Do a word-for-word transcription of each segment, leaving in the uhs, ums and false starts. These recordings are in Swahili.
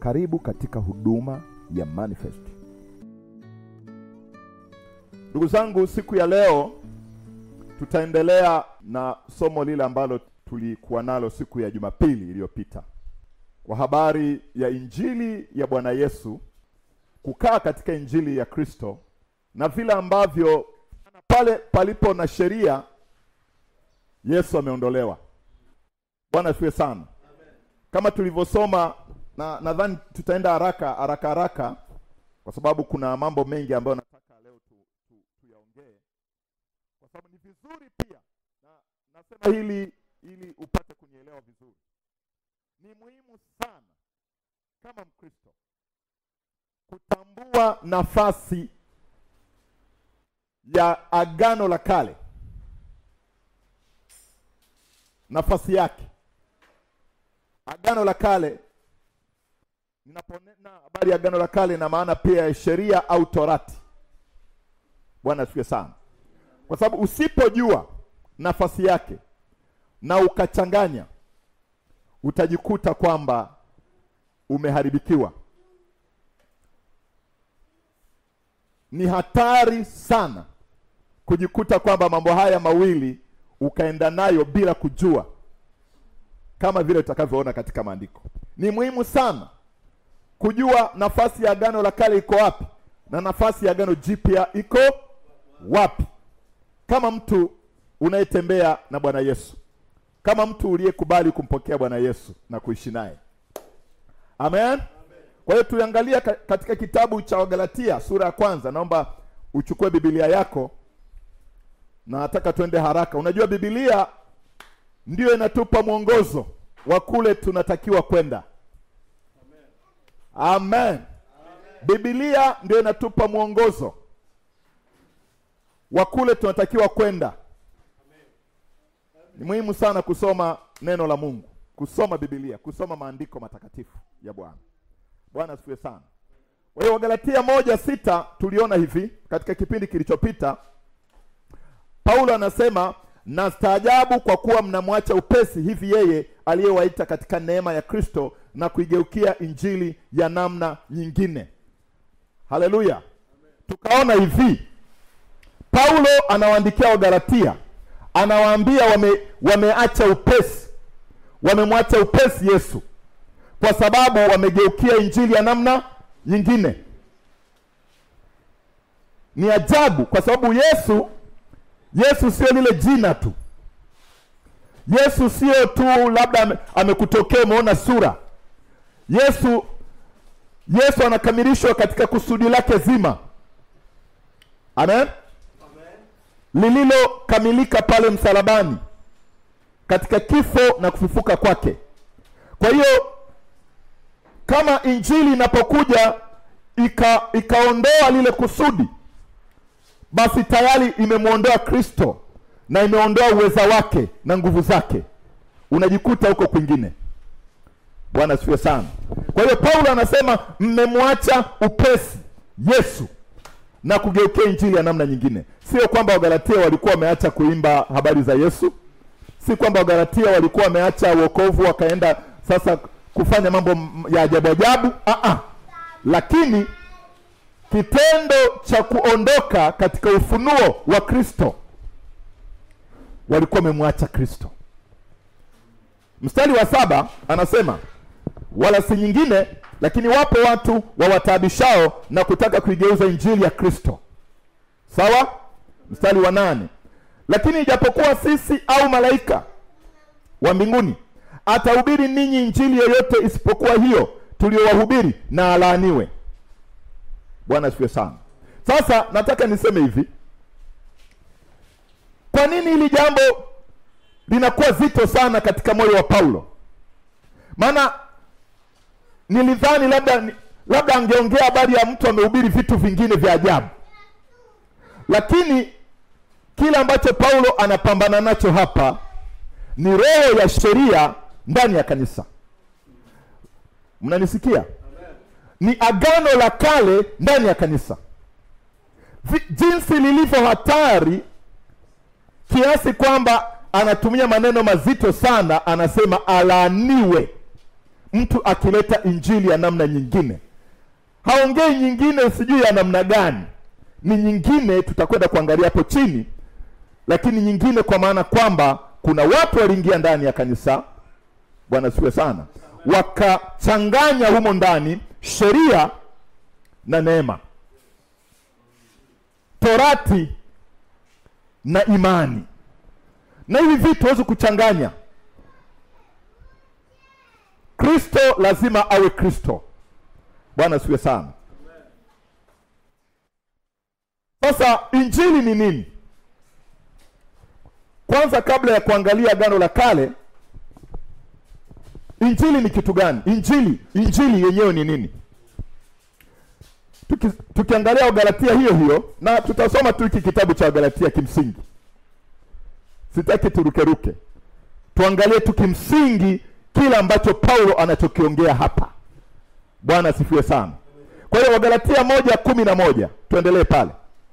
Karibu katika huduma ya Manifest. Ndugu zangu, siku ya leo tutaendelea na somo lile ambalo tulikuwa nalo siku ya Jumapili iliyopita, kwa habari ya injili ya Bwana Yesu, kukaa katika injili ya Kristo, na vile ambavyo pale palipo na sheria Yesu ameondolewa. Bwana asifiwe sana. Amen. Kama tulivyosoma, na nadhani tutaenda haraka haraka haraka kwa sababu kuna mambo mengi ambayo nataka leo tu, tu, tuyaongee, kwa sababu ni vizuri pia, na nasema hili ili upate kunielewa vizuri. Ni muhimu sana kama Mkristo kutambua nafasi ya Agano la Kale, nafasi yake. Agano la Kale, ninaponena habari ya Agano la Kale na maana pia ya sheria au Torati. Bwana asifiwe sana. Kwa sababu usipojua nafasi yake na ukachanganya, utajikuta kwamba umeharibikiwa. Ni hatari sana kujikuta kwamba mambo haya mawili ukaenda nayo bila kujua, kama vile tutakavyoona katika maandiko. Ni muhimu sana kujua nafasi ya Agano la Kale iko wapi na nafasi ya Agano Jipya iko wapi, kama mtu unayetembea na Bwana Yesu, kama mtu uliyekubali kumpokea Bwana Yesu na kuishi naye. Amen. Amen. Kwa hiyo tuangalia katika kitabu cha Wagalatia sura ya kwanza. Naomba uchukue Biblia yako, na nataka tuende haraka. Unajua Biblia ndio inatupa mwongozo wa kule tunatakiwa kwenda. Amen. Amen. Amen. Biblia ndio inatupa mwongozo wa kule tunatakiwa kwenda. Ni muhimu sana kusoma neno la Mungu, kusoma Biblia, kusoma maandiko matakatifu ya Bwana. Bwana asifiwe sana. Kwa hiyo Wagalatia moja sita tuliona hivi katika kipindi kilichopita. Paulo anasema, na staajabu kwa kuwa mnamwacha upesi hivi yeye aliyewaita katika neema ya Kristo na kuigeukia injili ya namna nyingine. Haleluya. Tukaona hivi Paulo anawaandikia Wagalatia, anawaambia wame, wameacha upesi, wamemwacha upesi Yesu kwa sababu wamegeukia injili ya namna nyingine. Ni ajabu kwa sababu Yesu Yesu sio lile jina tu. Yesu sio tu labda amekutokea umeona sura. Yesu Yesu anakamilishwa katika kusudi lake zima. Amen. Amen. Lililokamilika pale msalabani katika kifo na kufufuka kwake. Kwa hiyo kama injili inapokuja ika, ikaondoa lile kusudi, basi tayari imemuondoa Kristo na imeondoa uweza wake na nguvu zake. Unajikuta huko kwingine. Bwana asifiwe sana. Kwa hiyo Paulo anasema mmemwacha upesi Yesu na kugeukia injili ya namna nyingine. Sio kwamba Wagalatia walikuwa wameacha kuimba habari za Yesu. Si kwamba Wagalatia walikuwa wameacha wokovu wakaenda sasa kufanya mambo ya ajabu ajabu. Ah ah. Lakini kitendo cha kuondoka katika ufunuo wa Kristo, walikuwa wamemwacha Kristo. Mstari wa saba anasema, wala si nyingine, lakini wapo watu wawataabishao na kutaka kuigeuza injili ya Kristo. Sawa? Mstari wa nane, lakini ijapokuwa sisi au malaika wa mbinguni atahubiri ninyi injili yoyote isipokuwa hiyo tuliyowahubiri, na alaaniwe. Bwana asifiwe sana. Sasa nataka niseme hivi, kwa nini hili jambo linakuwa zito sana katika moyo wa Paulo? Maana nilidhani labda labda angeongea habari ya mtu amehubiri vitu vingine vya ajabu, lakini kile ambacho Paulo anapambana nacho hapa ni roho ya sheria ndani ya kanisa. Mnanisikia? Ni agano la kale ndani ya kanisa. Jinsi lilivyo hatari kiasi kwamba anatumia maneno mazito sana, anasema alaaniwe. mtu akileta injili ya namna nyingine. Haongei nyingine sijui ya namna gani, ni nyingine tutakwenda kuangalia hapo chini, lakini nyingine kwa maana kwamba kuna watu waliingia ndani ya kanisa, Bwana siwe sana, wakachanganya humo ndani sheria na neema, torati na imani. Na hivi vitu huwezi kuchanganya. Kristo lazima awe Kristo. Bwana siwe sana. Sasa injili ni nini? Kwanza kabla ya kuangalia Agano la Kale, injili ni kitu gani? Injili, injili yenyewe ni nini? Tuki, tukiangalia Wagalatia hiyo hiyo, na tutasoma tu hiki kitabu cha Wagalatia kimsingi. Sitaki turukeruke. Tuangalie tu kimsingi kile ambacho Paulo anachokiongea hapa. Bwana asifiwe sana. Kwa hiyo Wagalatia moja kumi na moja, tuendelee pale.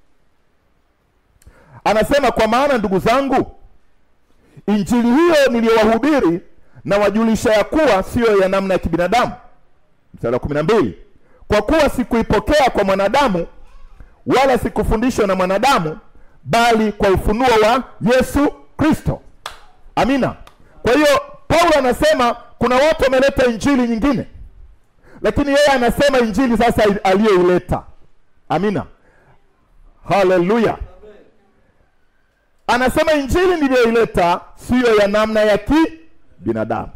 Anasema, kwa maana ndugu zangu, injili hiyo niliyowahubiri na wajulisha ya kuwa sio ya namna ya kibinadamu. Mstari wa kumi na mbili, kwa kuwa sikuipokea kwa mwanadamu wala sikufundishwa na mwanadamu, bali kwa ufunuo wa Yesu Kristo. Amina. Kwa hiyo Paulo anasema kuna watu wameleta injili nyingine, lakini yeye anasema injili sasa aliyoileta. Amina. Haleluya. Anasema injili niliyoileta sio ya namna ya kibinadamu.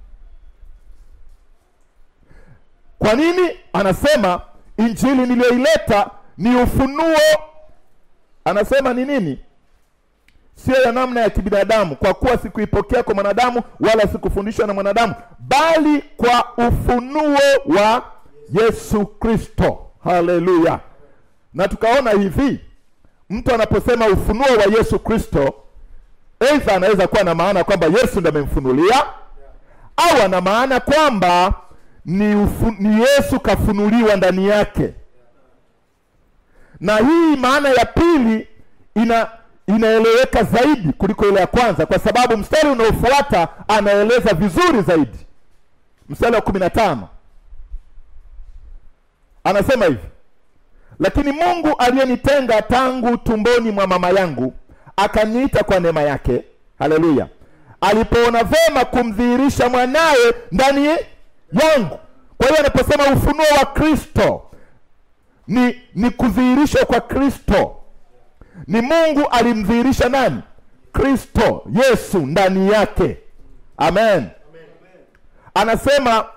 Kwa nini? Anasema injili niliyoileta ni ufunuo. Anasema ni nini? Sio ya namna ya kibinadamu, kwa kuwa sikuipokea kwa mwanadamu wala sikufundishwa na mwanadamu, bali kwa ufunuo wa Yesu Kristo. Haleluya. Na tukaona hivi, mtu anaposema ufunuo wa Yesu Kristo, aidha anaweza kuwa na maana kwamba Yesu ndiye amemfunulia, au ana maana kwamba ni, ufu, ni Yesu kafunuliwa ndani yake. Na hii maana ya pili ina inaeleweka zaidi kuliko ile ya kwanza, kwa sababu mstari unaofuata anaeleza vizuri zaidi. Mstari wa kumi na tano anasema hivi, lakini Mungu aliyenitenga tangu tumboni mwa mama yangu akaniita kwa neema yake. Haleluya. Alipoona vema kumdhihirisha mwanawe ndani yangu. Kwa hiyo anaposema ufunuo wa Kristo ni ni kudhihirishwa kwa Kristo. Ni Mungu alimdhihirisha nani? Kristo, Yesu ndani yake. Amen, amen. Anasema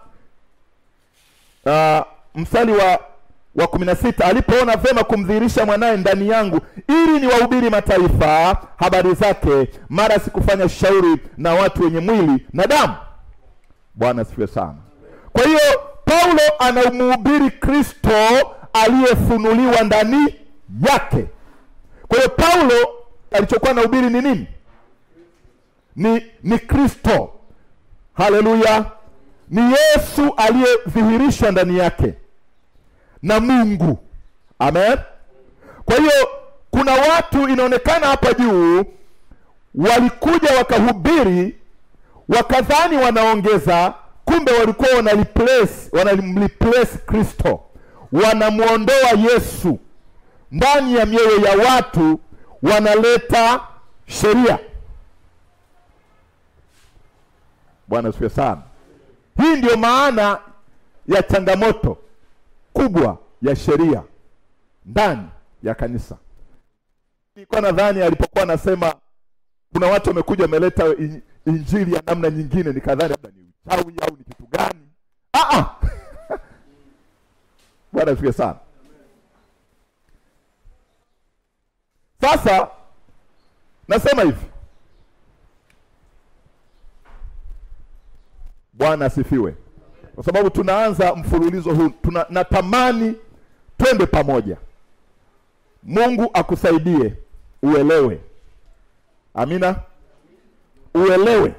uh, mstari wa wa kumi na sita, alipoona vema kumdhihirisha mwanae ndani yangu ili niwahubiri mataifa habari zake, mara sikufanya shauri na watu wenye mwili na damu. Bwana asifiwe sana. Kwa hiyo Paulo anamhubiri Kristo aliyefunuliwa ndani yake. Kwa hiyo Paulo alichokuwa anahubiri ni nini? Ni ni Kristo. Haleluya. Ni Yesu aliyedhihirishwa ndani yake na Mungu. Amen. Kwa hiyo kuna watu inaonekana hapa juu walikuja wakahubiri, wakadhani wanaongeza, kumbe walikuwa wana replace, wana replace Kristo. Wanamuondoa Yesu ndani ya mioyo ya watu, wanaleta sheria. Bwana asifiwe sana. Hii ndio maana ya changamoto kubwa ya sheria ndani ya kanisa. Nilikuwa nadhani alipokuwa anasema kuna watu wamekuja wameleta injili ya namna nyingine, nikadhani labda ni uchawi au ni kitu gani. Ah ah. Bwana asifiwe sana. Sasa nasema hivi, Bwana asifiwe, kwa sababu tunaanza mfululizo huu, tuna natamani twende pamoja. Mungu akusaidie uelewe. Amina. Uelewe.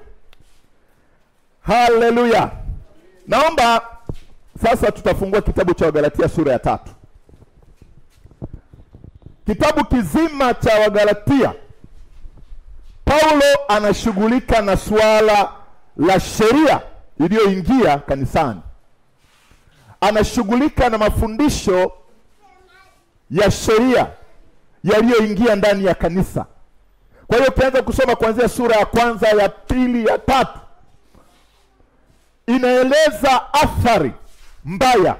Haleluya. Naomba sasa tutafungua kitabu cha Wagalatia sura ya tatu. Kitabu kizima cha Wagalatia Paulo anashughulika na suala la sheria iliyoingia kanisani. Anashughulika na mafundisho ya sheria yaliyoingia ndani ya kanisa. Kwa hiyo ukianza kusoma kuanzia sura ya kwanza, ya pili, ya tatu, inaeleza athari mbaya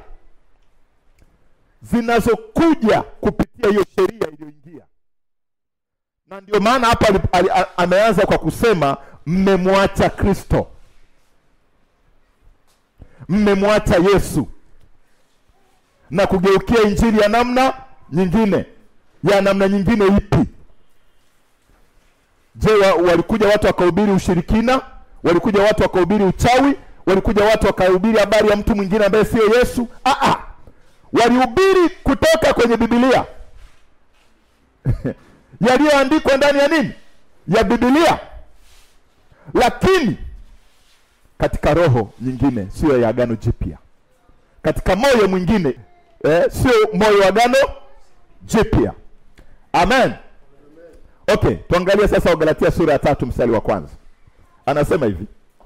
zinazokuja kupitia hiyo sheria iliyoingia. Na ndio maana hapa ameanza kwa kusema mmemwacha Kristo, mmemwacha Yesu na kugeukia injili ya namna nyingine. Ya namna nyingine ipi? Je, walikuja watu wakahubiri ushirikina? Walikuja watu wakahubiri uchawi? Walikuja watu wakahubiri habari ya mtu mwingine ambaye sio Yesu? Ah ah. Walihubiri kutoka kwenye Biblia. Yaliyoandikwa ndani ya nini? Ya Biblia. Lakini katika roho nyingine, sio ya Agano Jipya. Katika moyo mwingine, eh, sio moyo wa Agano Jipya. Amen. Okay, tuangalie sasa Wagalatia sura ya tatu mstari wa kwanza. Anasema hivi: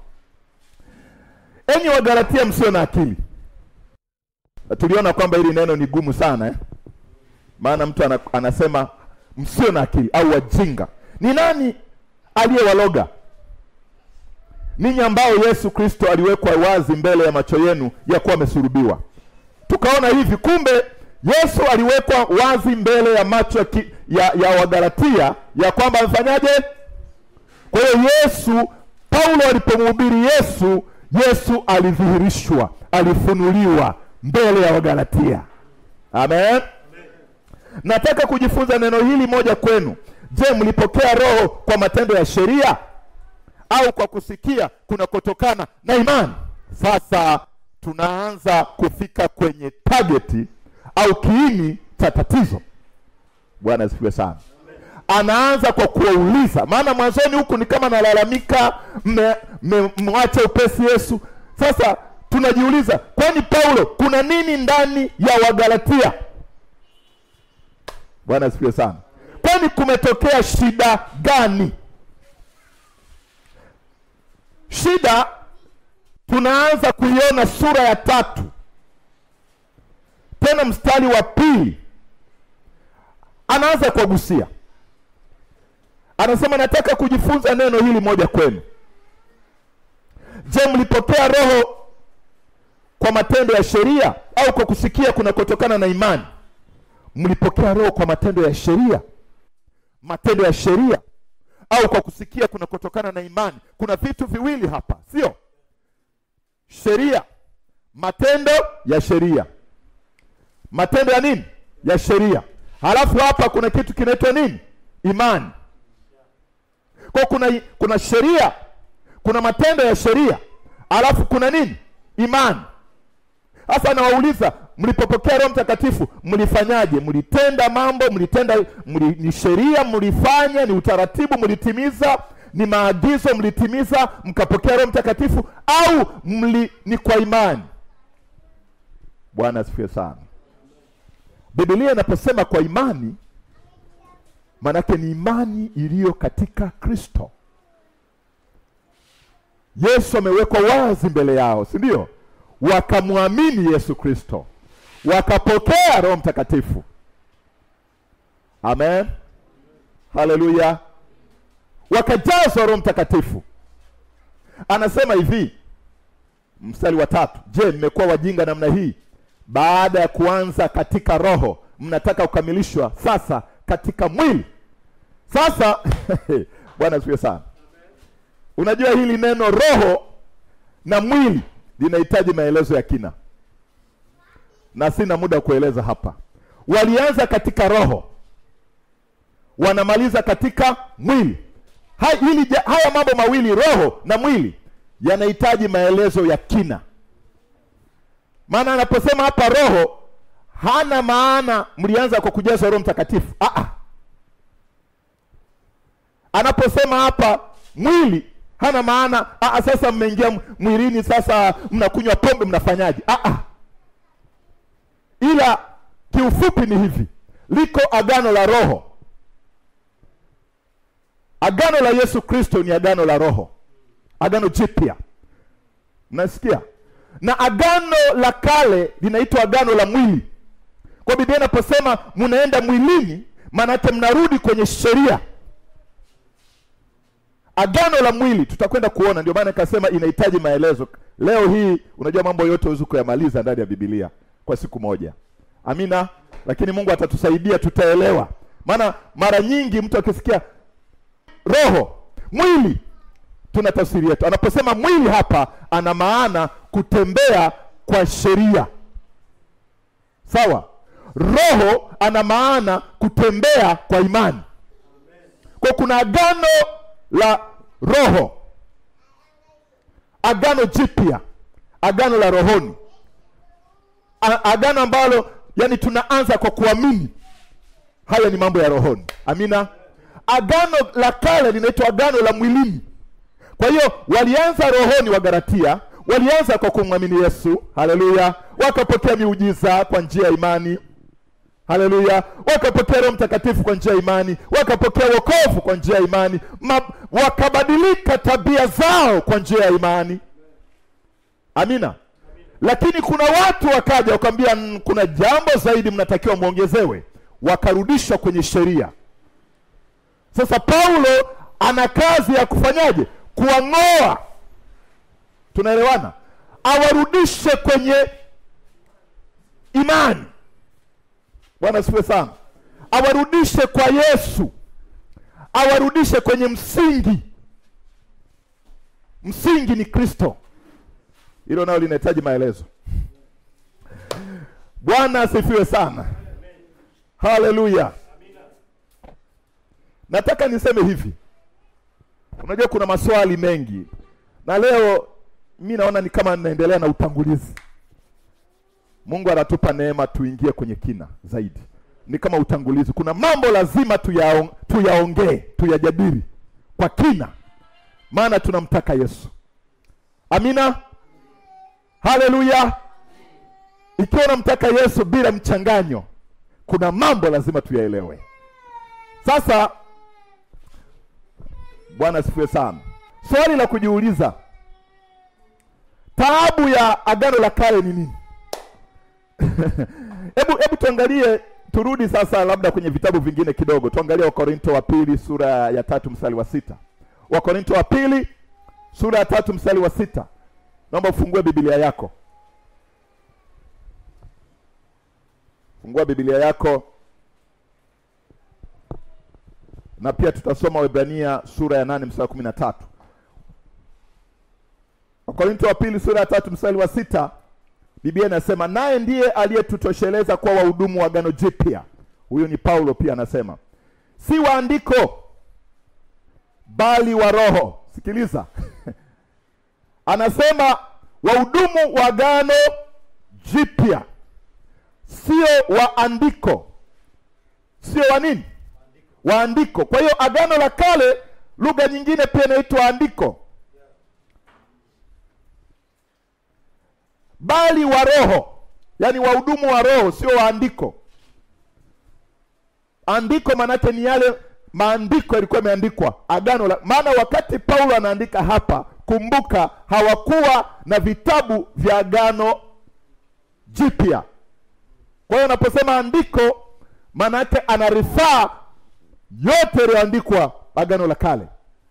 enyi Wagalatia msio na akili. Tuliona kwamba hili neno ni gumu sana eh? Maana mtu anasema msio na akili au wajinga. Ni nani aliyewaloga ninyi ambao Yesu Kristo aliwekwa wazi mbele ya macho yenu ya kuwa amesulubiwa? Tukaona hivi, kumbe Yesu aliwekwa wazi mbele ya macho ya, ya, ya Wagalatia ya kwamba amefanyaje? Kwa hiyo Yesu, Paulo alipomhubiri Yesu, Yesu alidhihirishwa, alifunuliwa mbele ya Wagalatia. Amen. Amen. Nataka kujifunza neno hili moja kwenu. Je, mlipokea roho kwa matendo ya sheria au kwa kusikia kunakotokana na imani? Sasa tunaanza kufika kwenye targeti au kiini cha tatizo. Bwana asifiwe sana. Anaanza kwa kuuliza, maana mwanzoni huku ni kama nalalamika mwache upesi Yesu. Sasa tunajiuliza, kwani Paulo kuna nini ndani ya Wagalatia? Bwana asifiwe sana. Kwani kumetokea shida gani? Shida tunaanza kuiona sura ya tatu, tena mstari wa pili. Anaanza kugusia, anasema nataka kujifunza neno hili moja kwenu. Je, mlipokea roho kwa matendo ya sheria au kwa kusikia kunakotokana na imani? Mlipokea roho kwa matendo ya sheria, matendo ya sheria au kwa kusikia kunakotokana na imani? Kuna vitu viwili hapa, sio? Sheria, matendo ya sheria. Matendo ya nini? Ya sheria. Halafu hapa kuna kitu kinaitwa nini? Imani. Kwa kuna kuna sheria, kuna matendo ya sheria, halafu kuna nini? Imani. Sasa nawauliza, mlipopokea Roho Mtakatifu mlifanyaje? Mlitenda mambo, mlitenda mli, ni sheria mlifanya, ni utaratibu mlitimiza, ni maagizo mlitimiza mkapokea Roho Mtakatifu, au mli ni kwa imani? Bwana asifiwe sana. Biblia inaposema kwa imani, manake ni imani iliyo katika Kristo. Yesu amewekwa wazi mbele yao, si ndio? Wakamwamini Yesu Kristo, wakapokea Roho Mtakatifu. Amen. Haleluya. Wakajazwa Roho Mtakatifu. Anasema hivi, mstari wa tatu: je, mmekuwa wajinga namna hii? Baada ya kuanza katika roho, mnataka kukamilishwa sasa katika mwili. Sasa Bwana asifiwe sana. Unajua hili neno roho na mwili linahitaji maelezo ya kina, na sina muda kueleza hapa. Walianza katika roho, wanamaliza katika mwili. Hai, hili, haya mambo mawili, roho na mwili, yanahitaji maelezo ya kina. Maana anaposema hapa roho, hana maana mlianza kwa kujazwa Roho Mtakatifu. Ah ah. Anaposema hapa mwili, hana maana ah sasa mmeingia mwilini, sasa mnakunywa pombe, mnafanyaje? Ah ah. Ila kiufupi ni hivi, liko agano la roho. Agano la Yesu Kristo ni agano la roho, agano jipya. Mnasikia? Na agano la kale linaitwa agano la mwili. Kwa Biblia inaposema mnaenda mwilini, maana yake mnarudi kwenye sheria. Agano la mwili tutakwenda kuona, ndio maana nikasema inahitaji maelezo. Leo hii unajua mambo yote huwezi kuyamaliza ndani ya Biblia kwa siku moja. Amina. Lakini Mungu atatusaidia, tutaelewa. Maana mara nyingi mtu akisikia roho, mwili, tuna tafsiri yetu. Anaposema mwili hapa ana maana kutembea kwa sheria. Sawa? Roho ana maana kutembea kwa imani. Kwa kuna agano la roho, agano jipya, agano la rohoni, A, agano ambalo yani tunaanza kwa kuamini. Haya ni mambo ya rohoni. Amina. Agano la kale linaitwa agano la mwilini. Kwa hiyo walianza rohoni wa Galatia, walianza kwa kumwamini Yesu. Haleluya. Wakapokea miujiza kwa njia ya imani. Haleluya. Wakapokea Roho Mtakatifu kwa njia ya imani, wakapokea wokovu kwa njia ya imani, Ma, wakabadilika tabia zao kwa njia ya imani. Amina. Amina. Lakini kuna watu wakaja wakamwambia kuna jambo zaidi mnatakiwa muongezewe, wakarudishwa kwenye sheria. Sasa Paulo ana kazi ya kufanyaje? Kuang'oa. Tunaelewana? Awarudishe kwenye imani. Bwana asifiwe sana. Awarudishe kwa Yesu. Awarudishe kwenye msingi. Msingi ni Kristo. Hilo nalo linahitaji maelezo. Bwana asifiwe sana. Haleluya. Nataka niseme hivi. Unajua kuna maswali mengi. Na leo mimi naona ni kama ninaendelea na utangulizi. Mungu anatupa neema tuingie kwenye kina zaidi. Ni kama utangulizi. Kuna mambo lazima tuyaongee, tuyaongee, tuyajadili kwa kina. Maana tunamtaka Yesu. Amina. Haleluya. Ikiwa unamtaka Yesu bila mchanganyo, kuna mambo lazima tuyaelewe. Sasa Bwana asifiwe sana. Swali la kujiuliza, taabu ya agano la kale ni nini? Hebu hebu tuangalie, turudi sasa labda kwenye vitabu vingine kidogo. Tuangalie Wakorinto wa pili sura ya tatu mstari wa sita. Wakorinto wa pili sura ya tatu mstari wa sita. Naomba ufungue Biblia yako. Fungua Biblia yako. Na pia tutasoma Waebrania sura ya nane mstari wa kumi na tatu. Wakorinto wa pili sura ya tatu mstari wa sita. Biblia inasema naye ndiye aliyetutosheleza kwa wahudumu wa agano jipya. Huyo ni Paulo pia anasema. Si wa andiko bali wa roho. Sikiliza. Anasema wahudumu wa agano jipya. Sio wa andiko. Sio wa nini? Wa andiko. Kwa hiyo agano la kale lugha nyingine pia inaitwa andiko. Bali wa roho. Yaani wahudumu wa roho, sio wa andiko. Andiko manake ni yale maandiko yalikuwa yameandikwa agano la, maana wakati Paulo anaandika hapa, kumbuka hawakuwa na vitabu vya agano jipya. Kwa hiyo unaposema andiko, maana yake anarifaa yote yaliyoandikwa agano la kale.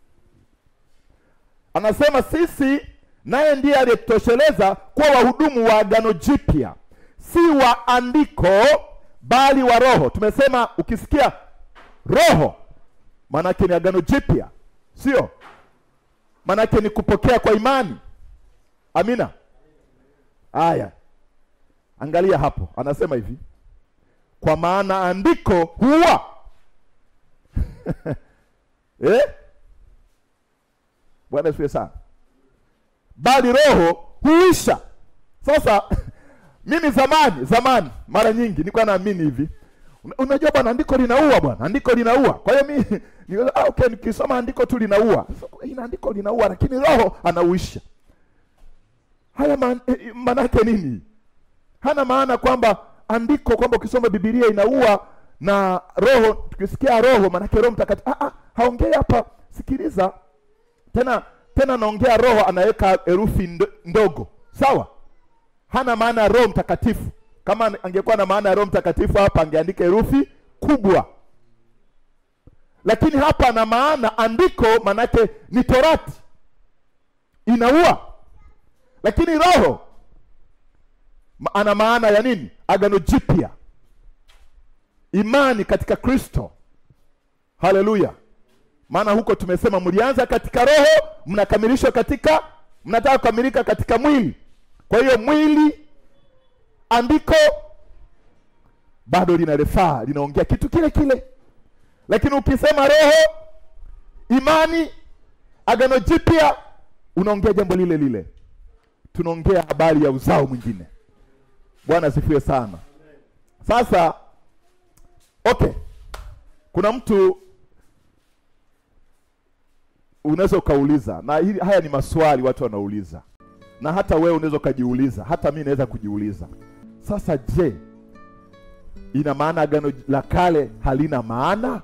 Anasema sisi naye ndiye aliyetosheleza kwa wahudumu wa agano jipya, si wa andiko bali wa roho. Tumesema ukisikia roho maana yake ni agano jipya, sio? Maana yake ni kupokea kwa imani. Amina. Aya. Angalia hapo. Anasema hivi. Kwa maana andiko huwa eh? Bwana asifiwe sana. Bali roho huisha. Sasa mimi zamani, zamani mara nyingi nilikuwa naamini hivi. Unajua bwana andiko linaua bwana. Andiko linaua. Kwa hiyo mimi ni ah, okay nikisoma andiko tu linaua. Ina andiko linaua lakini roho anauisha. Haya maana maana yake nini? Hana maana kwamba andiko kwamba ukisoma Biblia inaua na roho, tukisikia roho maana yake Roho Mtakatifu. Ah ah, haongei hapa. Sikiliza. Tena tena naongea roho, anaweka herufi ndogo. Sawa? Hana maana ya Roho Mtakatifu. Kama angekuwa na maana ya Roho Mtakatifu hapa angeandika herufi kubwa. Lakini hapa ana maana andiko, manake ni Torati. Inaua. Lakini roho ana maana ya nini? Agano Jipya. Imani katika Kristo. Haleluya. Maana huko tumesema mlianza katika roho, mnakamilishwa katika, mnataka kukamilika katika mwili. Kwa hiyo mwili, andiko bado linarefaa, linaongea kitu kile kile. Lakini ukisema roho, imani, agano jipya, unaongea jambo lile lile. Tunaongea habari ya uzao mwingine. Bwana asifiwe sana. Sasa okay. Kuna mtu unaweza ukauliza, na hili, haya ni maswali watu wanauliza. Na hata wewe unaweza kujiuliza, hata mimi naweza kujiuliza. Sasa je, ina maana agano la kale halina maana?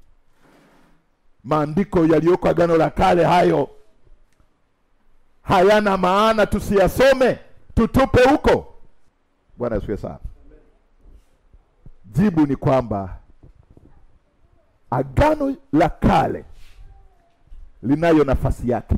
Maandiko yaliyoko agano la kale hayo hayana maana, tusiyasome, tutupe huko? Bwana asifiwe sana. Jibu ni kwamba agano la kale linayo nafasi yake.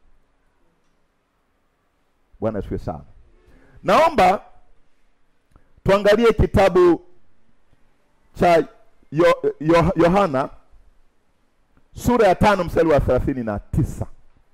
Bwana asifiwe sana. Naomba tuangalie kitabu cha Yohana yo, sura ya tano mstari wa thelathini na tisa.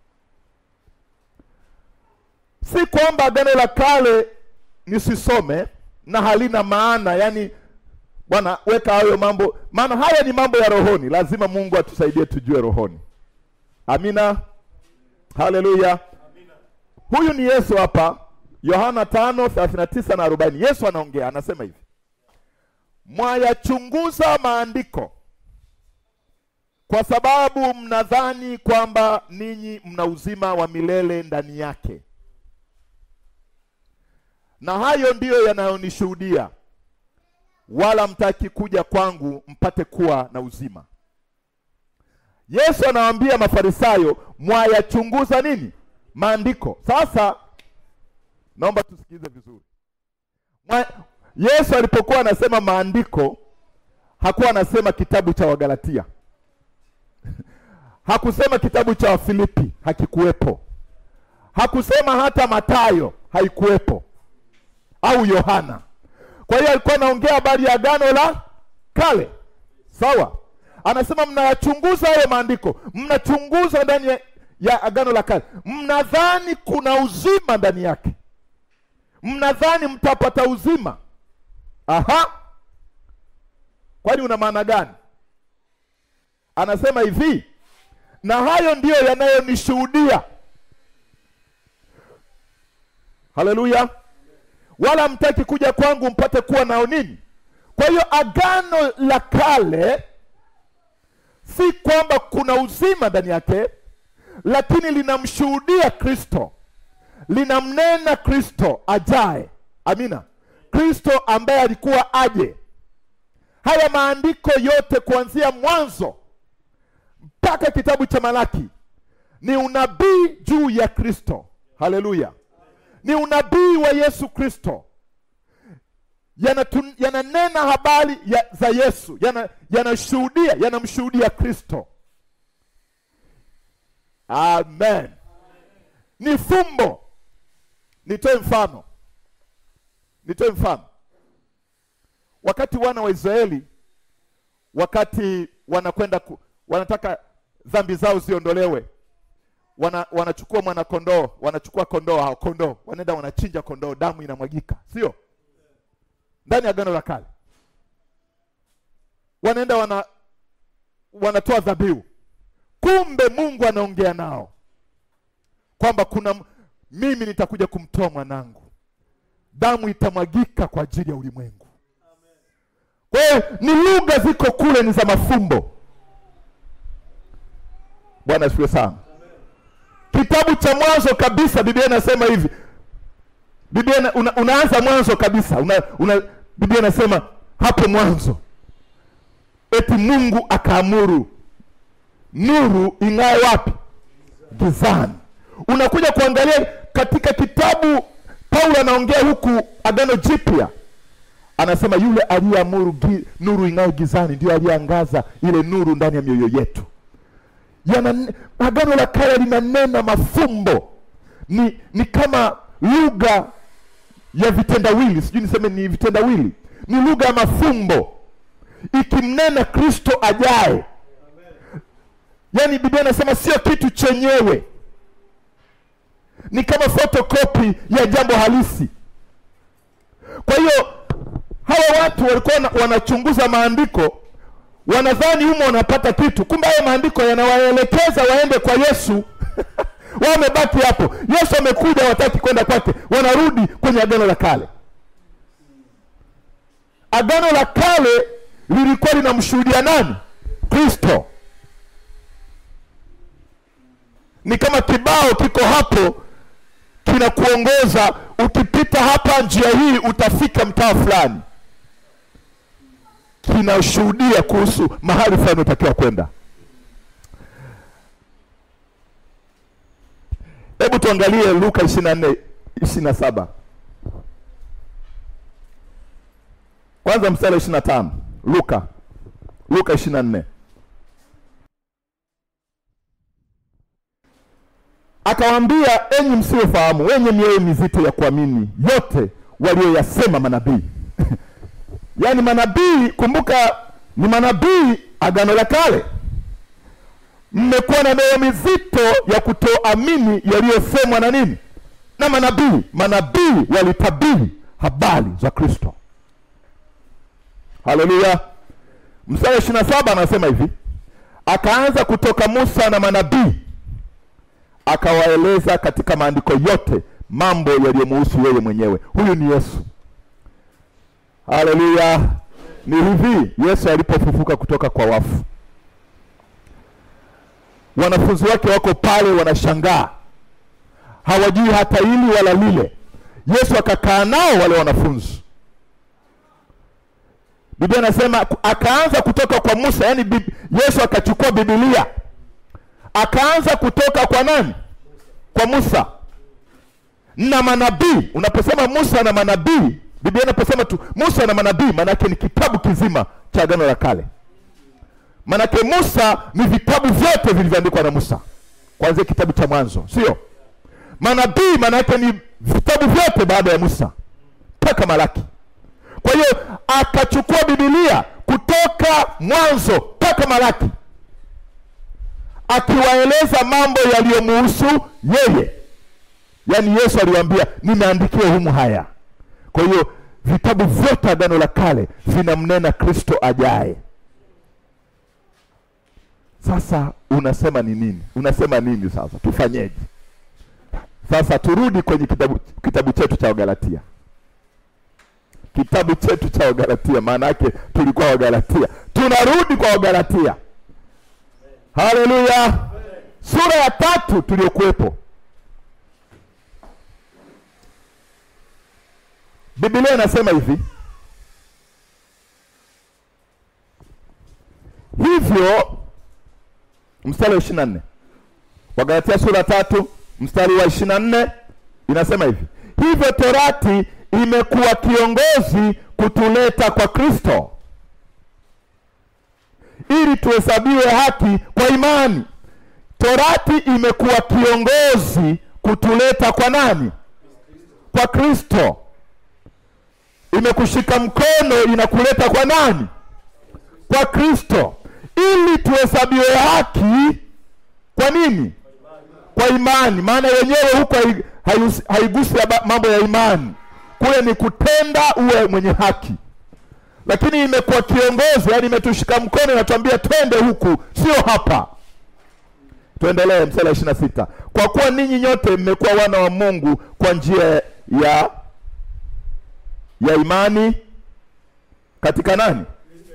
Si kwamba agano la kale nisisome na halina maana, yani Bwana weka hayo mambo, maana haya ni mambo ya rohoni. Lazima Mungu atusaidie tujue rohoni. Amina. Haleluya. Amina. Huyu ni Yesu hapa, Yohana tano thelathini na tisa na arobaini. Yesu anaongea, anasema hivi: mwayachunguza maandiko kwa sababu mnadhani kwamba ninyi mna uzima wa milele ndani yake, na hayo ndiyo yanayonishuhudia, wala mtaki kuja kwangu mpate kuwa na uzima. Yesu anawaambia Mafarisayo, mwayachunguza nini? Maandiko. Sasa naomba tusikize vizuri. Mwa, Yesu alipokuwa anasema maandiko, hakuwa anasema kitabu cha Wagalatia. Hakusema kitabu cha Wafilipi, hakikuwepo. Hakusema hata Mathayo, haikuwepo. Au Yohana. Kwa hiyo alikuwa anaongea habari ya agano la kale. Sawa? Anasema mnayachunguza hayo maandiko, mnachunguza ndani ya, ya agano la kale. Mnadhani kuna uzima ndani yake. Mnadhani mtapata uzima. Aha. Kwani una maana gani? Anasema hivi, na hayo ndiyo yanayonishuhudia. Haleluya. Wala mtaki kuja kwangu mpate kuwa nao nini? Kwa hiyo agano la kale si kwamba kuna uzima ndani yake, lakini linamshuhudia Kristo. Linamnena Kristo ajaye. Amina. Kristo ambaye alikuwa aje. Haya maandiko yote kuanzia mwanzo mpaka kitabu cha Malaki ni unabii juu ya Kristo. Haleluya. Ni unabii wa Yesu Kristo. Yananena yana habari ya, za Yesu. Yanashuhudia, yana yanamshuhudia Kristo. Amen. Amen. Ni fumbo. Nitoe mfano. Nitoe mfano. Wakati wana wa Israeli, wakati wanakwenda ku, wanataka dhambi zao ziondolewe, wana wanachukua mwana kondoo, wanachukua kondoo hao kondoo, wanaenda wanachinja kondoo, damu inamwagika, sio? Ndani ya agano la kale. Wanaenda wana wanatoa dhabihu. Kumbe Mungu anaongea nao kwamba kuna mimi nitakuja kumtoa mwanangu. Damu itamwagika kwa ajili ya ulimwengu. Kwa hiyo ni lugha ziko kule ni za mafumbo. Bwana asifiwe sana. Kitabu cha Mwanzo kabisa Biblia inasema hivi. Biblia una, unaanza mwanzo kabisa. Una, una Biblia inasema hapo mwanzo eti Mungu akaamuru nuru ing'ae wapi? Gizani. Unakuja kuangalia katika kitabu, Paulo anaongea huku Agano Jipya, anasema yule aliyeamuru nuru ing'ae gizani ndio aliyeangaza ile nuru ndani ya mioyo yetu. Yana Agano la Kale linanena mafumbo, ni ni kama lugha ya vitendawili, sijui niseme ni vitendawili, ni lugha ya mafumbo ikimnena Kristo ajaye. Yaani Biblia inasema sio kitu chenyewe, ni kama photocopy ya jambo halisi. Kwa hiyo hawa watu walikuwa wanachunguza maandiko, wanadhani humo wanapata kitu, kumbe haya maandiko yanawaelekeza waende kwa Yesu. Wamebaki hapo. Yesu amekuja, wataki kwenda kwake, wanarudi kwenye Agano la Kale. Agano la Kale lilikuwa linamshuhudia nani? Kristo. Ni kama kibao kiko hapo kinakuongoza, ukipita hapa njia hii utafika mtaa fulani. Kinashuhudia kuhusu mahali fulani utakiwa kwenda. Hebu tuangalie Luka ishirini na nne ishirini na saba. Kwanza mstari ishirini na tano. Luka Luka ishirini na nne. Akawaambia, enyi msiofahamu, wenye mioyo mizito ya kuamini yote walioyasema manabii. Yaani manabii, kumbuka ni manabii Agano la Kale. Mmekuwa na mioyo mizito ya kutoamini yaliyosemwa na nini? Na manabii. Manabii walitabiri habari za Kristo. Haleluya. Mstari ishirini na saba anasema hivi, akaanza kutoka Musa na manabii, akawaeleza katika maandiko yote mambo yaliyomhusu yeye mwenyewe. Huyu ni Yesu. Haleluya. Ni hivi, Yesu alipofufuka kutoka kwa wafu, wanafunzi wake wako pale wanashangaa, hawajui hata hili wala lile. Yesu akakaa nao wale wanafunzi. Biblia inasema akaanza kutoka kwa Musa, yani Yesu akachukua Biblia, akaanza kutoka kwa nani? Kwa Musa na manabii. Unaposema Musa na manabii, Biblia inaposema tu Musa na manabii, maana yake ni kitabu kizima cha Agano la Kale. Maana yake Musa ni vitabu vyote vilivyoandikwa na Musa, kuanzia kitabu cha Mwanzo, sio? Manabii maana yake ni vitabu vyote baada ya Musa mpaka Malaki. Kwa hiyo akachukua Biblia kutoka Mwanzo mpaka Malaki, akiwaeleza mambo yaliyomhusu yeye. Yaani Yesu aliwaambia, nimeandikia humu haya. Kwa hiyo vitabu vyote Agano la Kale vinamnena Kristo ajaye. Sasa unasema ni nini? Unasema nini sasa? Tufanyeje? Sasa turudi kwenye kitabu kitabu chetu cha Wagalatia. Kitabu chetu cha Wagalatia, maana yake tulikuwa Wagalatia. Tunarudi kwa Wagalatia. Haleluya. Sura ya tatu tuliokuepo. Biblia inasema hivi, hivyo mstari wa ishirini na nne. Wagalatia sura tatu mstari wa ishirini na nne inasema hivi, hivyo Torati imekuwa kiongozi kutuleta kwa Kristo, ili tuhesabiwe haki kwa imani. Torati imekuwa kiongozi kutuleta kwa nani? Kwa Kristo. Imekushika mkono inakuleta kwa nani? Kwa Kristo. Ili tuhesabiwe haki kwa nini? Kwa imani. Maana yenyewe huko haigusi mambo ya imani. Kule ni kutenda uwe mwenye haki. Lakini imekuwa kiongozi, yani imetushika mkono na tuambia twende huku, sio hapa. Tuendelee mstari wa ishirini na sita. Kwa kuwa ninyi nyote mmekuwa wana wa Mungu kwa njia ya ya imani katika nani?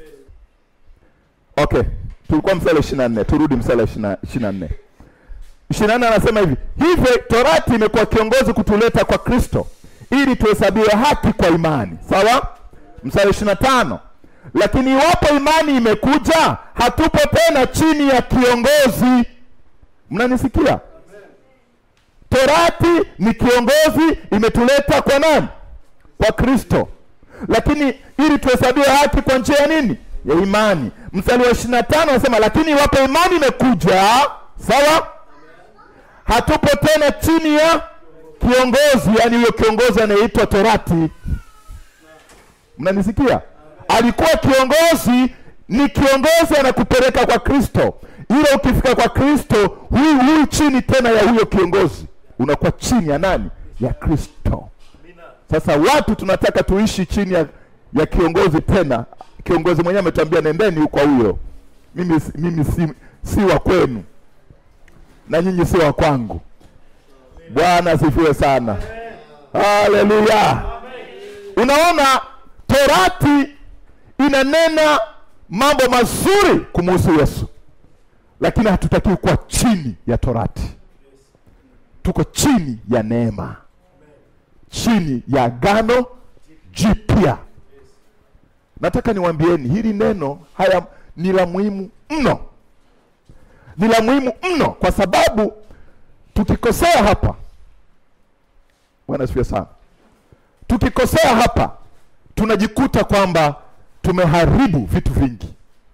Okay, tulikuwa mstari wa ishirini na nne, turudi mstari wa ishirini na nne. ishirini na nne anasema hivi, hivyo Torati imekuwa kiongozi kutuleta kwa Kristo, ili tuhesabiwe haki kwa imani. Sawa? Mstari wa ishirini na tano. Lakini iwapo imani imekuja, hatupo tena chini ya kiongozi. Mnanisikia? Torati ni kiongozi, imetuleta kwa nani? Kwa Kristo. Lakini ili tuhesabiwe haki kwa njia ya nini? Ya imani. Mstari wa ishirini na tano anasema lakini iwapo imani imekuja, sawa? Hatupo tena chini ya kiongozi, yani huyo kiongozi anaitwa Torati. Mnanisikia? Alikuwa kiongozi, ni kiongozi anakupeleka kwa Kristo. Ile ukifika kwa Kristo, huyu huyu chini tena ya huyo kiongozi. Unakuwa chini ya nani? Ya Kristo. Sasa watu tunataka tuishi chini ya, ya kiongozi tena. Kiongozi mwenyewe ametuambia nendeni huko huyo. Mimi mimi si, si wa kwenu. Na nyinyi si wa kwangu. Bwana asifiwe sana. Haleluya. Unaona, Torati inanena mambo mazuri kumhusu Yesu. Lakini hatutaki kuwa chini ya Torati. Tuko chini ya neema. Chini ya agano jipya. Nataka niwaambieni hili neno haya ni la muhimu mno. Ni la muhimu mno kwa sababu tukikosea hapa, Bwana asifiwe sana. Tukikosea hapa tunajikuta kwamba tumeharibu vitu vingi.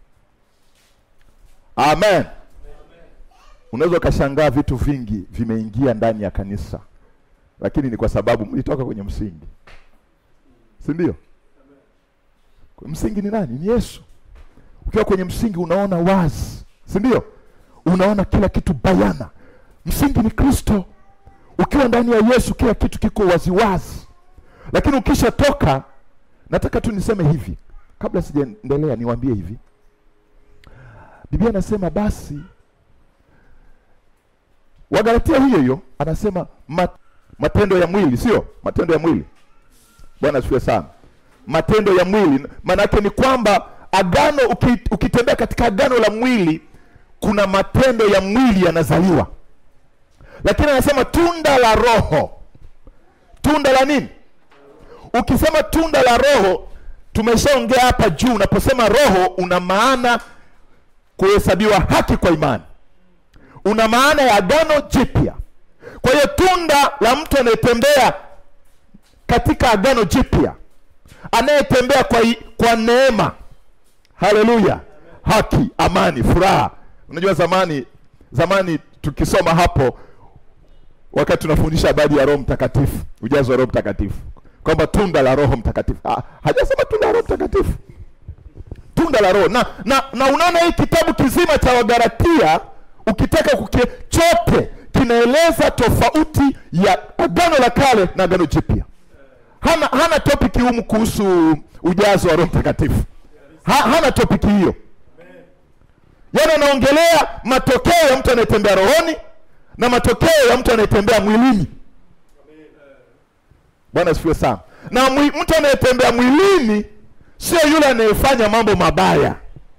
Amen. Unaweza kashangaa vitu vingi vimeingia ndani ya kanisa. Lakini ni kwa sababu mlitoka kwenye msingi. Si ndio? Msingi ni nani? Ni Yesu. Ukiwa kwenye msingi unaona wazi. Si ndio? Unaona kila kitu bayana. Msingi ni Kristo. Ukiwa ndani ya Yesu kila kitu kiko wazi wazi. Lakini ukisha toka, nataka tu niseme hivi. Kabla sijaendelea niwaambie hivi. Biblia anasema basi, Wagalatia hiyo hiyo anasema mat, matendo ya mwili, sio? Matendo ya mwili. Bwana asifiwe sana. Matendo ya mwili maana yake ni kwamba agano, ukitembea katika agano la mwili kuna matendo ya mwili yanazaliwa. Lakini anasema tunda la Roho. Tunda la nini? Ukisema tunda la Roho, tumeshaongea hapa juu, unaposema Roho una maana kuhesabiwa haki kwa imani. Una maana ya agano jipya. Kwa hiyo tunda la mtu anayetembea katika agano jipya, anayetembea kwa kwa neema. Haleluya. Haki, amani, furaha. Unajua zamani zamani tukisoma hapo wakati tunafundisha habari ya Roho Mtakatifu, ujazo wa Roho Mtakatifu, kwamba tunda la Roho Mtakatifu. Ha, hajasema tunda la Roho Mtakatifu. Tunda la Roho. Na na, na unaona hii kitabu kizima cha Wagalatia ukitaka kukie chote kinaeleza tofauti ya agano la kale na agano jipya. Hana hana topic humu kuhusu ujazo wa Roho Mtakatifu. Ha, hana topic hiyo. Yaani anaongelea matokeo ya mtu anayetembea rohoni na matokeo ya mtu anayetembea mwilini. Bwana asifiwe sana. Na mtu anayetembea mwilini sio yule anayefanya mambo mabaya.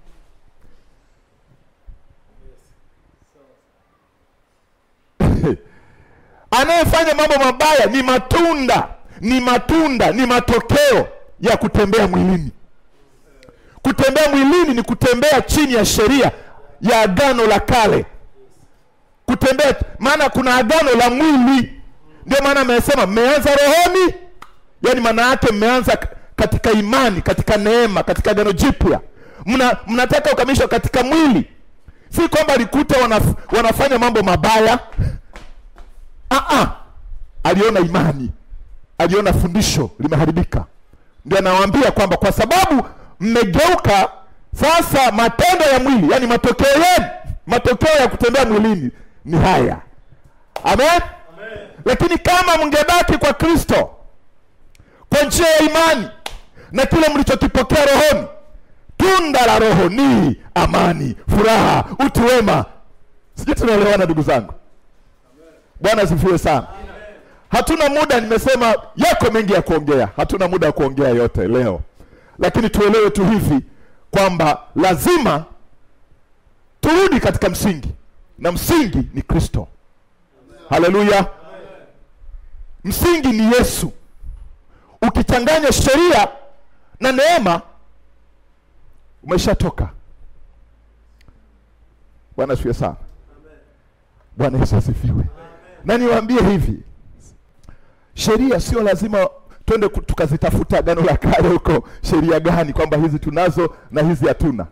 Anayefanya mambo mabaya ni matunda, ni matunda, ni matokeo ya kutembea mwilini. Kutembea mwilini ni kutembea chini ya sheria ya agano la kale. Kutembea, maana kuna agano la mwili. Ndio maana amesema mmeanza rohoni, yani maana yake mmeanza katika imani, katika neema, katika agano jipya. Mna mnataka ukamilishwe katika mwili. Si kwamba alikuta wanaf, wanafanya mambo mabaya. Ah ah. Aliona imani. Aliona fundisho limeharibika. Ndio anawaambia kwamba kwa sababu mmegeuka sasa, matendo ya mwili, yani matokeo yenu, matokeo ya kutembea mwilini ni haya. Amen? Amen. Lakini kama mngebaki kwa Kristo kwa njia ya imani na kile mlichokipokea rohoni, tunda la Roho ni amani, furaha, utu wema. Sijui tunaelewana ndugu zangu? Bwana asifiwe sana. Amen. Hatuna muda, nimesema yako mengi ya kuongea. Hatuna muda wa kuongea yote leo. Lakini tuelewe tu hivi kwamba lazima turudi katika msingi. Na msingi ni Kristo. Haleluya. Msingi ni Yesu. Ukichanganya sheria na neema, umeshatoka. Bwana asifiwe sana. Bwana Yesu asifiwe. Na niwaambie hivi, sheria sio lazima twende tukazitafuta Agano la Kale huko sheria gani kwamba hizi tunazo na hizi hatuna.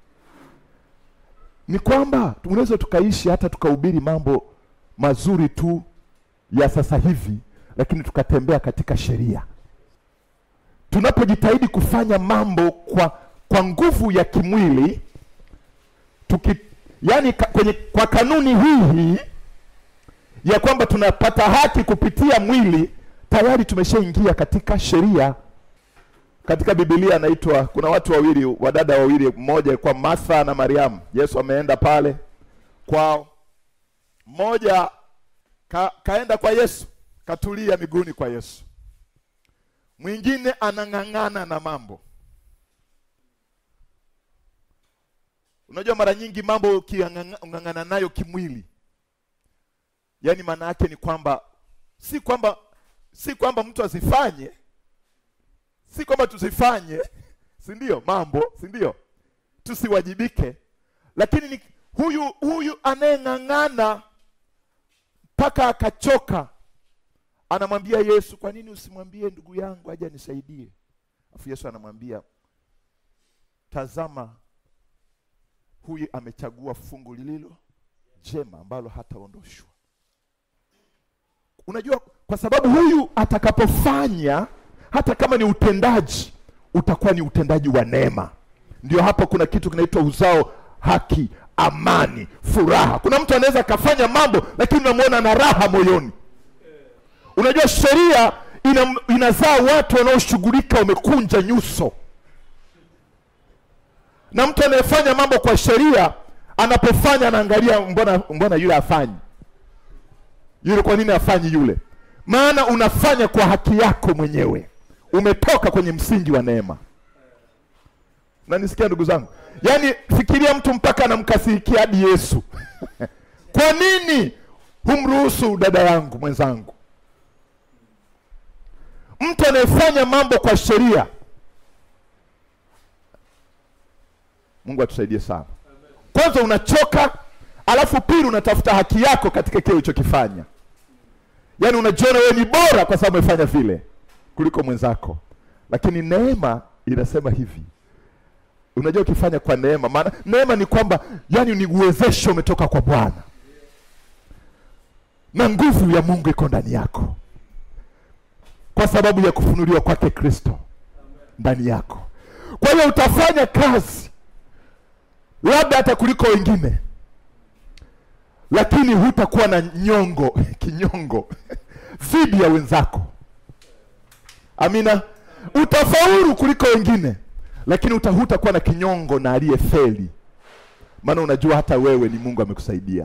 Ni kwamba tunaweza tukaishi hata tukahubiri mambo mazuri tu ya sasa hivi, lakini tukatembea katika sheria. Tunapojitahidi kufanya mambo kwa kwa nguvu ya kimwili, tuki yani ka, kwenye kwa kanuni hii ya kwamba tunapata haki kupitia mwili, tayari tumeshaingia katika sheria. Katika Biblia anaitwa, kuna watu wawili, wadada wawili, mmoja kwa Martha na Mariamu. Yesu ameenda pale kwao. Mmoja ka, kaenda kwa Yesu, katulia miguuni kwa Yesu. Mwingine anang'ang'ana na mambo. Unajua mara nyingi mambo uking'ang'ana nayo kimwili, yani maana yake ni kwamba si kwamba si kwamba mtu asifanye, si kwamba tusifanye, si ndio? Mambo, si ndio? Tusiwajibike, lakini ni huyu huyu anayeng'ang'ana mpaka akachoka, anamwambia Yesu, kwa nini usimwambie ndugu yangu aje nisaidie? Afu Yesu anamwambia, tazama, huyu amechagua fungu lililo jema ambalo hataondoshwa. Unajua, kwa sababu huyu atakapofanya, hata kama ni utendaji, utakuwa ni utendaji wa neema. Ndio hapa kuna kitu kinaitwa uzao, haki, amani, furaha. Kuna mtu anaweza kafanya mambo lakini unamuona na raha moyoni. Unajua sheria ina, inazaa watu wanaoshughulika wamekunja nyuso. Na mtu anayefanya mambo kwa sheria, anapofanya anaangalia, mbona mbona yule afanyi? Yule kwa nini afanyi yule? Maana unafanya kwa haki yako mwenyewe. Umetoka kwenye msingi wa neema. Na nisikia ndugu zangu, yani fikiria mtu mpaka anamkasirikia hadi Yesu. Kwa nini humruhusu dada yangu mwenzangu? Mtu anayefanya mambo kwa sheria, Mungu atusaidie sana. Kwanza unachoka, alafu pili unatafuta haki yako katika kile ulichokifanya. Yaani unajiona wewe ni bora kwa sababu umefanya vile kuliko mwenzako. Lakini neema inasema hivi. Unajua ukifanya kwa neema, maana neema ni kwamba yani ni uwezesho umetoka kwa Bwana. Na nguvu ya Mungu iko ndani yako, kwa sababu ya kufunuliwa kwake Kristo ndani yako. Kwa hiyo utafanya kazi labda hata kuliko wengine, lakini hutakuwa na nyongo, kinyongo dhidi ya wenzako. Amina. Utafaulu kuliko wengine, lakini utahutakuwa na kinyongo na aliyefeli. Maana unajua hata wewe ni Mungu amekusaidia.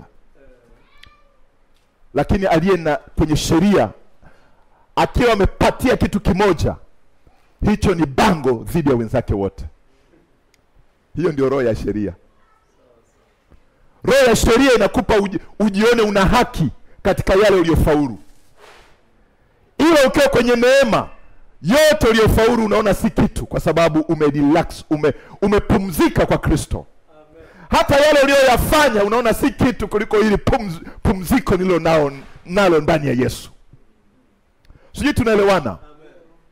Lakini aliye na kwenye sheria, akiwa amepatia kitu kimoja, hicho ni bango dhidi ya wenzake wote. Hiyo ndio roho ya sheria. Roho ya sheria inakupa uji, ujione una haki katika yale uliyofaulu. Ila ukiwa kwenye neema, yote uliyofaulu unaona si kitu, kwa sababu umerelax, ume umepumzika kwa Kristo. Amen. Hata yale uliyoyafanya unaona si kitu kuliko ili pumz, pumziko nilo nao nalo ndani ya Yesu. Sijui tunaelewana? Amen.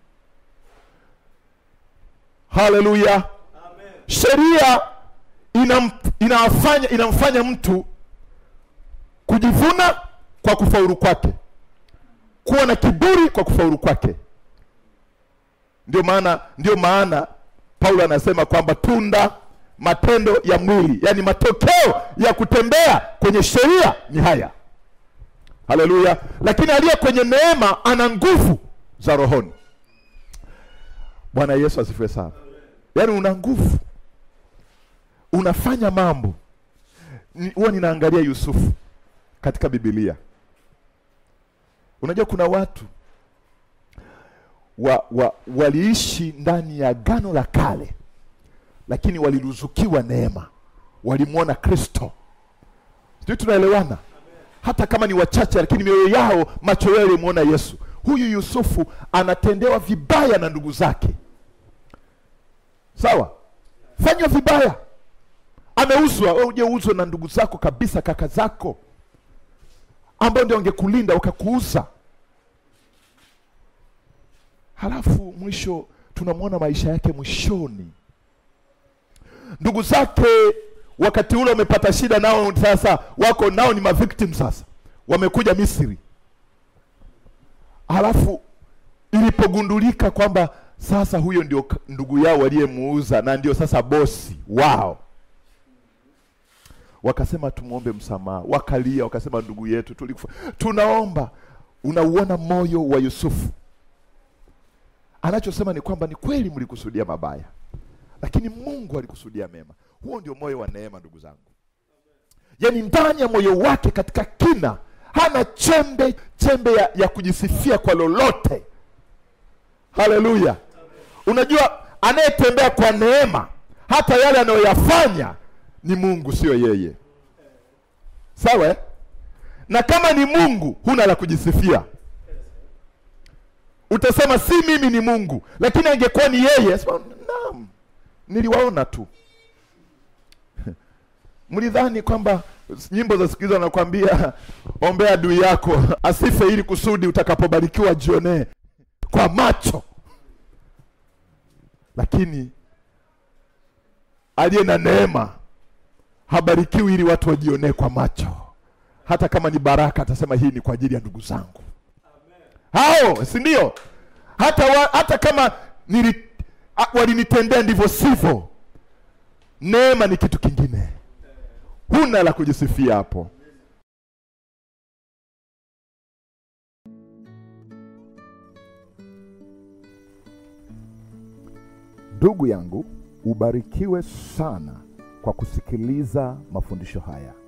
Haleluya. Amen. Sheria inam, inafanya inamfanya mtu kujivuna kwa kufaulu kwake, kuwa na kiburi kwa kufaulu kwake. Ndio maana ndio maana Paulo anasema kwamba tunda, matendo ya mwili, yani matokeo ya kutembea kwenye sheria ni haya. Haleluya. Lakini aliye kwenye neema ana nguvu za rohoni. Bwana Yesu asifiwe sana. Yani una nguvu, unafanya mambo. Huwa ninaangalia Yusufu katika Biblia. Unajua kuna watu wa, wa, waliishi ndani ya Agano la Kale, lakini waliruzukiwa neema, walimuona Kristo. Sisi tunaelewana? Hata kama ni wachache, lakini mioyo yao, macho yao yalimuona Yesu. Huyu Yusufu anatendewa vibaya na ndugu zake. Sawa? Fanywa vibaya. Ameuzwa, wewe uje uzwe na ndugu zako kabisa, kaka zako. ambao ndio wangekulinda wakakuuza. Halafu mwisho tunamwona maisha yake mwishoni. Ndugu zake wakati ule wamepata shida, nao sasa wako nao ni mavictim sasa. Wamekuja Misri. Halafu ilipogundulika kwamba sasa huyo ndio ndugu yao waliyemuuza na ndio sasa bosi wao, wakasema tumuombe msamaha. Wakalia wakasema, ndugu yetu tulikufa, tunaomba. Unauona moyo wa Yusufu. Anachosema ni kwamba ni kweli mlikusudia mabaya, lakini Mungu alikusudia mema. Huo ndio moyo wa neema, ndugu zangu. Yaani ndani ya moyo wake katika kina hana chembe chembe ya, ya kujisifia kwa lolote. Haleluya. Unajua anayetembea kwa neema, hata yale anayoyafanya ni Mungu, sio yeye. Sawa? Na kama ni Mungu, huna la kujisifia. Utasema si mimi ni Mungu, lakini angekuwa ni yeye, naam, niliwaona tu. Mlidhani kwamba nyimbo za sikiza nakwambia ombea adui yako asife ili kusudi utakapobarikiwa jione kwa macho. Lakini aliye na neema habarikiwi ili watu wajione kwa macho. Hata kama ni baraka atasema hii ni kwa ajili ya ndugu zangu. Hao, si ndio? Hata wa, hata kama nili walinitendea ndivyo sivyo. Neema ni kitu kingine. Huna la kujisifia hapo. Ndugu yangu, ubarikiwe sana kwa kusikiliza mafundisho haya.